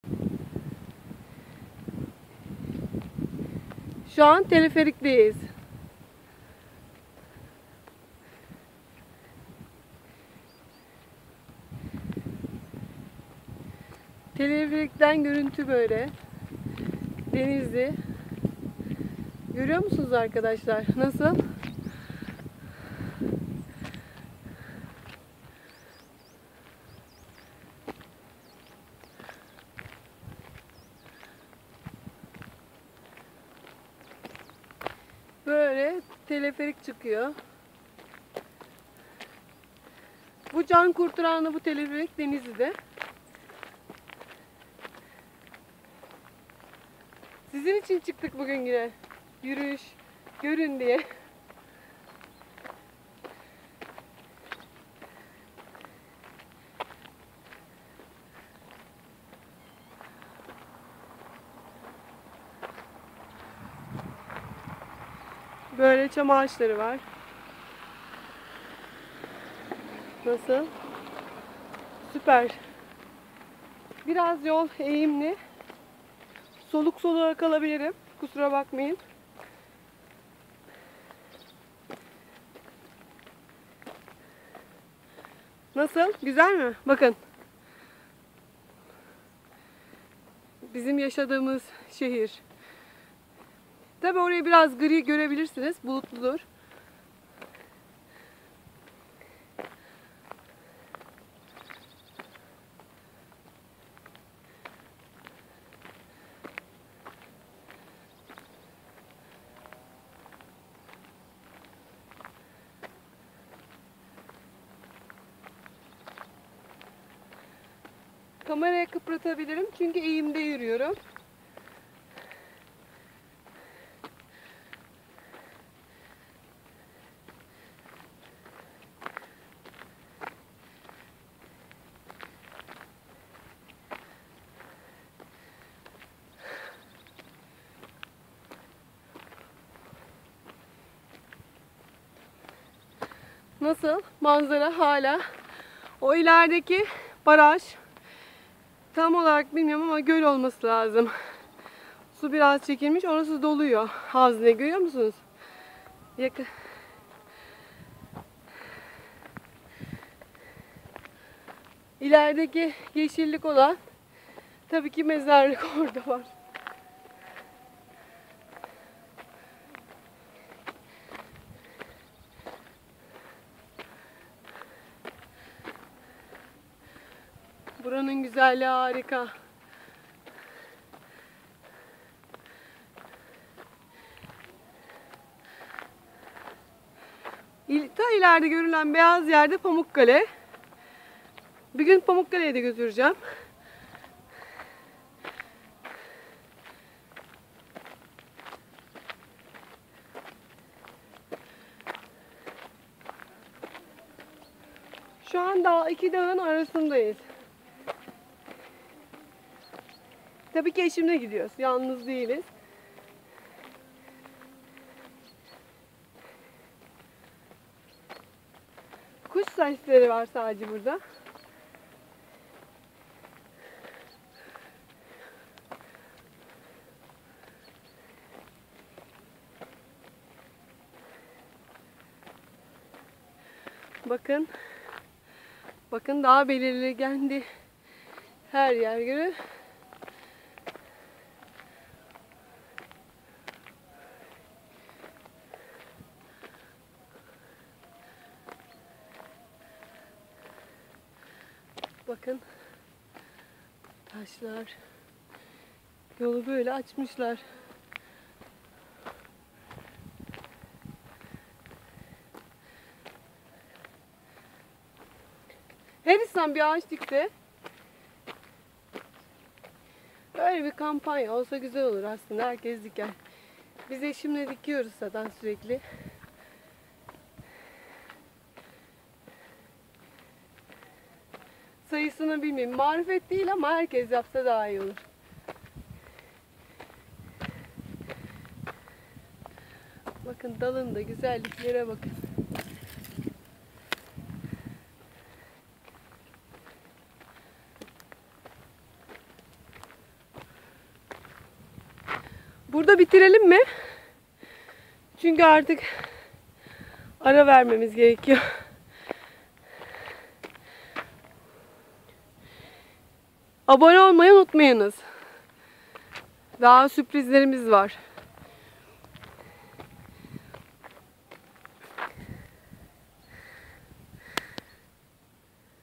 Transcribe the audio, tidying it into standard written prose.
Şu an teleferikteyiz. Teleferikten görüntü böyle. Denizli. Görüyor musunuz arkadaşlar? Nasıl? Böyle teleferik çıkıyor. Bu can kurtaranlı bu teleferik Denizli'de. Sizin için çıktık bugün yine. Yürüyüş, görün diye. Böyle çam ağaçları var. Nasıl? Süper. Biraz yol eğimli. Soluk soluğa kalabilirim. Kusura bakmayın. Nasıl? Güzel mi? Bakın. Bizim yaşadığımız şehir. Tabii orayı biraz gri görebilirsiniz. Bulutludur. Kamerayı kıpırdatabilirim çünkü eğimde yürüyorum. Nasıl? Manzara hala. O ilerideki baraj. Tam olarak bilmiyorum ama göl olması lazım. Su biraz çekilmiş. Orası doluyor. Hazne görüyor musunuz? Yakın. İlerideki yeşillik olan tabii ki mezarlık orada var. Buranın güzelliği harika. Ta ileride görülen beyaz yerde Pamukkale. Bir gün Pamukkale'ye de götüreceğim. Şu an iki dağın arasındayız. Tabii ki eşimle gidiyoruz. Yalnız değiliz. Kuş sesleri var sadece burada. Bakın. Bakın daha belirlendi. Her yer göre. Bakın. Taşlar. Yolu böyle açmışlar. Her insan bir ağaç dikse, böyle bir kampanya olsa güzel olur aslında. Herkes diker. Biz eşimle dikiyoruz zaten sürekli. Sayısını bilmiyorum. Marifet değil ama herkes yapsa daha iyi olur. Bakın dalında güzelliklere bakın. Burada bitirelim mi? Çünkü artık ara vermemiz gerekiyor. Abone olmayı unutmayınız. Daha sürprizlerimiz var.